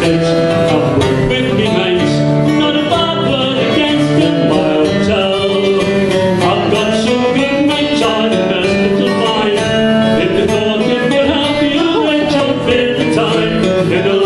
it. Come work with me, mate. Not a bad word against him, I'll tell. I've got some big mates I'd best little fight. If the thought it would help you, then jump in the time.